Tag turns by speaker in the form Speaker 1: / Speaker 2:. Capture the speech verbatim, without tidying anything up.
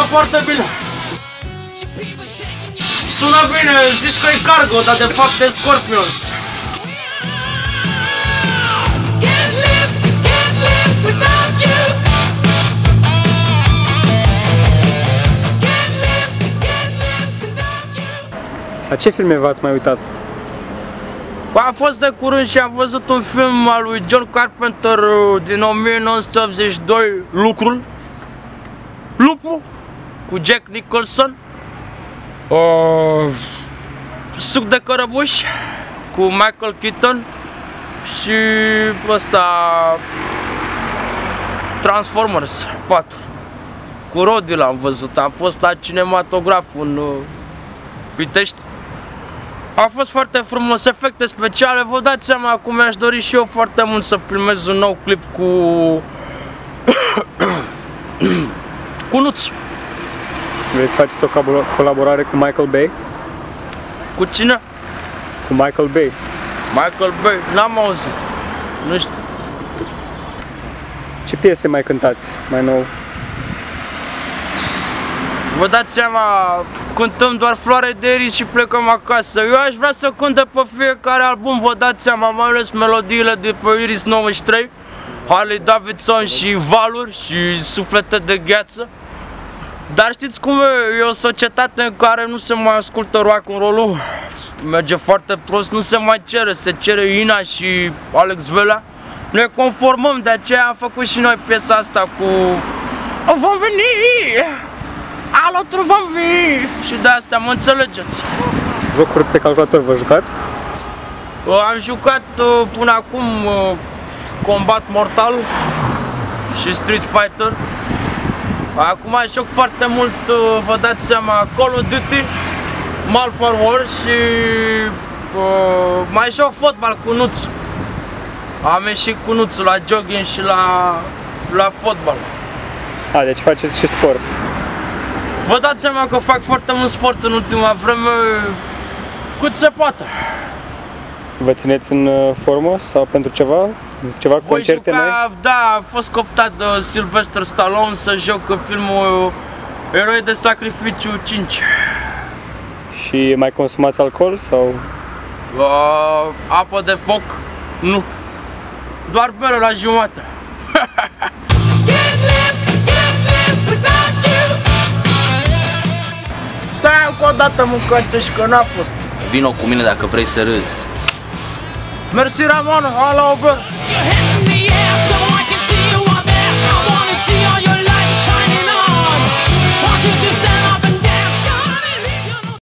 Speaker 1: foarte bine. Sună bine, zici că e Cargo, dar de fapt e Scorpions.
Speaker 2: La ce filme v-ați mai uitat?
Speaker 1: A fost de curând și am văzut un film al lui John Carpenter din o mie nouă sute optzeci și doi, Lucrul, Lupul, cu Jack Nicholson, uh, Suc de cărăbuși, cu Michael Keaton și ăsta Transformers patru, cu Roddy l-am văzut, am fost la cinematograf în uh, Pitești. A fost foarte frumos, efecte speciale, vă dați seama cum mi-aș dori și eu foarte mult să filmez un nou clip cu cu Nuț.
Speaker 2: Vrei să faceți o colaborare cu Michael Bay?
Speaker 1: Cu cine?
Speaker 2: Cu Michael Bay.
Speaker 1: Michael Bay, n-am auzit, nu știu.
Speaker 2: Ce piese mai cântați mai nou?
Speaker 1: Vă dați seama, cântăm doar Floare de iris și plecăm acasă. Eu aș vrea să cânt de pe fiecare album, vă dați seama, mai ales melodiile de pe Iris nouăzeci și trei, Harley Davidson și Valuri și Suflete de gheață. Dar știți cum e, e o societate în care nu se mai ascultă rock and roll-ul, merge foarte prost, nu se mai cere, se cere Ina și Alex Velea. Ne conformăm, de aceea am făcut și noi piesa asta cu O vom veni! Alături vom fi! Și de asta mă înțelegeți.
Speaker 2: Jocuri pe calculator vă jucați?
Speaker 1: Am jucat până acum Combat Mortal și Street Fighter. Acum joc foarte mult, vă dați seama, Call of Duty, Malfar Wars și uh, mai joc fotbal cu Nuț. Am ieșit cu Nuț la jogging și la, la fotbal.
Speaker 2: A, deci faceți și sport.
Speaker 1: Vă dați seama că fac foarte mult sport în ultima vreme, cât se poate.
Speaker 2: Vă țineți în formă sau pentru ceva? Ceva
Speaker 1: Voi
Speaker 2: concerte
Speaker 1: juca,
Speaker 2: noi?
Speaker 1: Da, am fost cooptat de Sylvester Stallone să joc în filmul Eroi de Sacrificiu cinci.
Speaker 2: Și mai consumați alcool sau?
Speaker 1: Uh, apă de foc? Nu. Doar bere la jumătate. Stai încă o dată, mâncați-și că n-a fost.
Speaker 3: Vino cu mine dacă vrei să râzi.
Speaker 1: Mersi, Ramon, ala o bere.